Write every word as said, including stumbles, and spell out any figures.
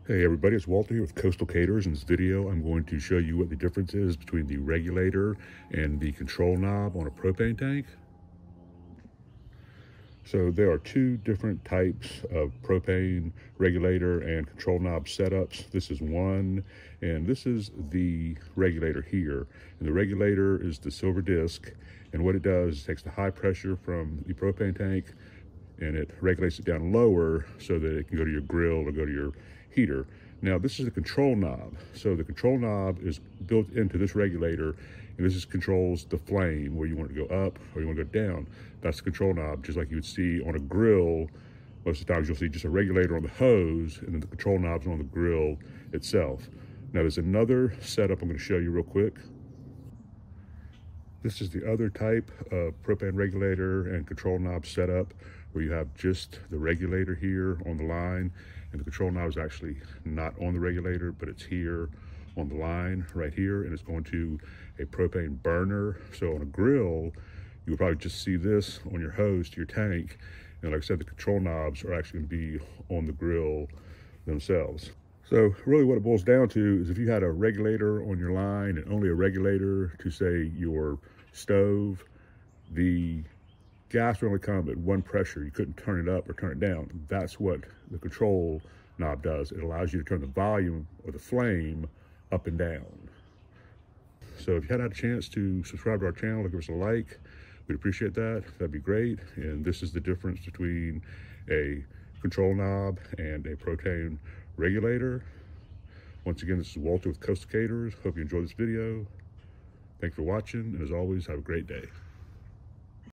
Hey everybody, it's Walter here with Coastal Caterers. In this video, I'm going to show you what the difference is between the regulator and the control knob on a propane tank. So there are two different types of propane regulator and control knob setups. This is one, and this is the regulator here. And the regulator is the silver disc, and what it does is it takes the high pressure from the propane tank and it regulates it down lower so that it can go to your grill or go to your heater. Now this is the control knob. So the control knob is built into this regulator, and this is controls the flame, where you want it to go up or you want to go down. That's the control knob, just like you would see on a grill. Most of the times you'll see just a regulator on the hose, and then the control knob's on the grill itself. Now there's another setup I'm going to show you real quick. This is the other type of propane regulator and control knob setup, where you have just the regulator here on the line, and the control knob is actually not on the regulator, but it's here on the line right here, and it's going to a propane burner. So on a grill, you would probably just see this on your hose to your tank, and like I said, the control knobs are actually going to be on the grill themselves. So really what it boils down to is if you had a regulator on your line and only a regulator to, say, your stove, the gas would only come at one pressure. You couldn't turn it up or turn it down. That's what the control knob does. It allows you to turn the volume or the flame up and down. So if you hadn't had a chance to subscribe to our channel or give us a like, we'd appreciate that. That'd be great. And this is the difference between a control knob and a propane regulator. Once again, this is Walter with Coastal Caterers. Hope you enjoyed this video. Thanks for watching, and as always, have a great day.